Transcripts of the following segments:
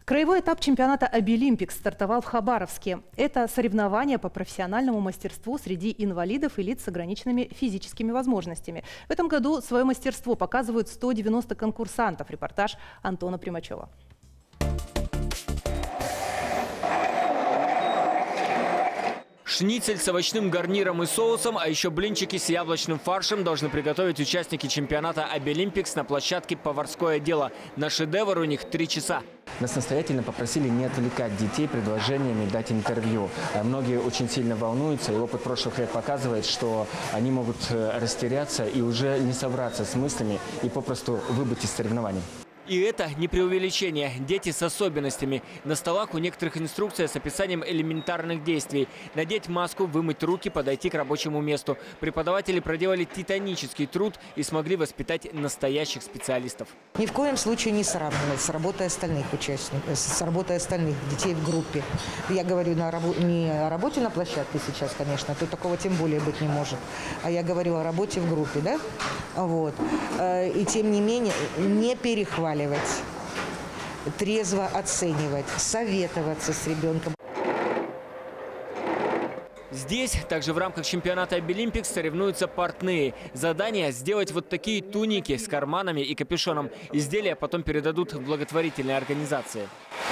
Краевой этап чемпионата «Обилимпикс» стартовал в Хабаровске. Это соревнования по профессиональному мастерству среди инвалидов и лиц с ограниченными физическими возможностями. В этом году свое мастерство показывают 190 конкурсантов. Репортаж Антона Примачева. Шницель с овощным гарниром и соусом, а еще блинчики с яблочным фаршем должны приготовить участники чемпионата «Обилимпикс» на площадке «Поварское дело». На шедевр у них 3 часа. Нас настоятельно попросили не отвлекать детей предложениями дать интервью. Многие очень сильно волнуются, и опыт прошлых лет показывает, что они могут растеряться и уже не собраться с мыслями и попросту выбыть из соревнований. И это не преувеличение. Дети с особенностями. На столах у некоторых инструкция с описанием элементарных действий. Надеть маску, вымыть руки, подойти к рабочему месту. Преподаватели проделали титанический труд и смогли воспитать настоящих специалистов. Ни в коем случае не сравнивать с работой остальных участников, с работой остальных детей в группе. Я говорю не о работе на площадке сейчас, конечно, тут такого тем более быть не может. А я говорю о работе в группе, да? Вот. И тем не менее не перехваливать, трезво оценивать, советоваться с ребенком. Здесь, также в рамках чемпионата «Обилимпикс», соревнуются портные. Задание – сделать вот такие туники с карманами и капюшоном. Изделия потом передадут в благотворительные организации.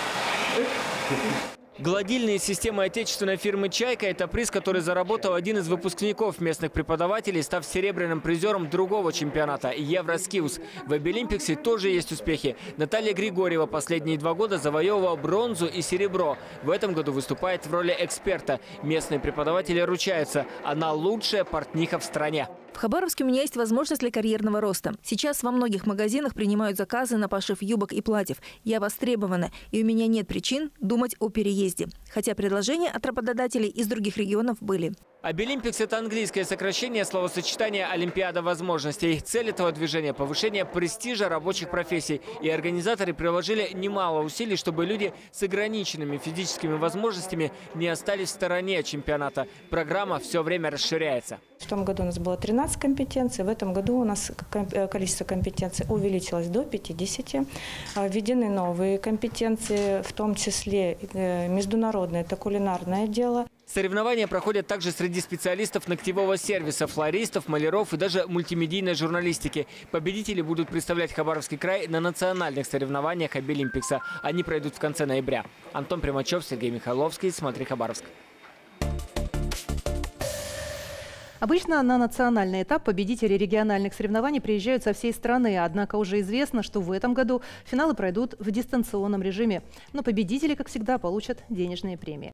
Гладильные системы отечественной фирмы «Чайка» – это приз, который заработал один из выпускников местных преподавателей, став серебряным призером другого чемпионата – «Евроскиллс». В «Обилимпиксе» тоже есть успехи. Наталья Григорьева последние 2 года завоевывала бронзу и серебро. В этом году выступает в роли эксперта. Местные преподаватели ручаются – она лучшая портниха в стране. В Хабаровске у меня есть возможность для карьерного роста. Сейчас во многих магазинах принимают заказы на пошив юбок и платьев. Я востребована, и у меня нет причин думать о переезде. Хотя предложения от работодателей из других регионов были. «Обилимпикс» – это английское сокращение словосочетания «Олимпиада возможностей». Цель этого движения – повышение престижа рабочих профессий. И организаторы приложили немало усилий, чтобы люди с ограниченными физическими возможностями не остались в стороне от чемпионата. Программа все время расширяется. В том году у нас было 13 компетенций, в этом году у нас количество компетенций увеличилось до 50. Введены новые компетенции, в том числе международное, это кулинарное дело. Соревнования проходят также среди специалистов ногтевого сервиса, флористов, маляров и даже мультимедийной журналистики. Победители будут представлять Хабаровский край на национальных соревнованиях «Обилимпикса». Они пройдут в конце ноября. Антон Примачев, Сергей Михайловский. Смотри Хабаровск. Обычно на национальный этап победители региональных соревнований приезжают со всей страны. Однако уже известно, что в этом году финалы пройдут в дистанционном режиме. Но победители, как всегда, получат денежные премии.